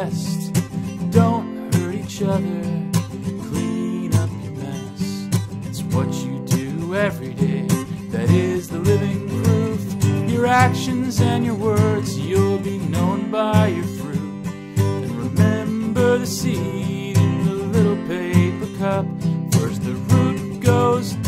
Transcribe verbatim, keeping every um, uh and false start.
best. Don't hurt each other, clean up your mess. It's what you do every day that is the living proof. Your actions and your words, you'll be known by your fruit. And remember the seed in the little paper cup. First the root goes